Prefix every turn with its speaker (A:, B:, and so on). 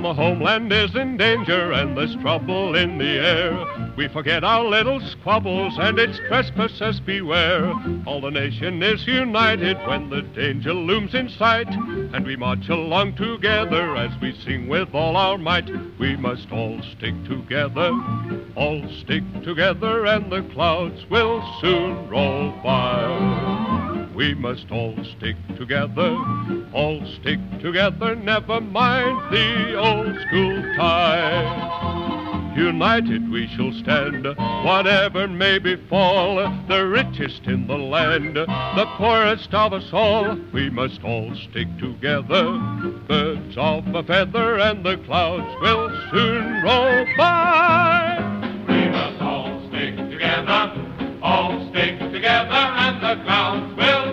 A: the homeland is in danger and there's trouble in the air, we forget our little squabbles and its trespassers beware. All the nation is united when the danger looms in sight, and we march along together as we sing with all our might. We must all stick together, and the clouds will soon roll by. We must all stick together, never mind the old school tie. United we shall stand, whatever may befall, the richest in the land, the poorest of us all. We must all stick together, birds of a feather, and the clouds will soon roll by.
B: We must all stick together, and the clouds will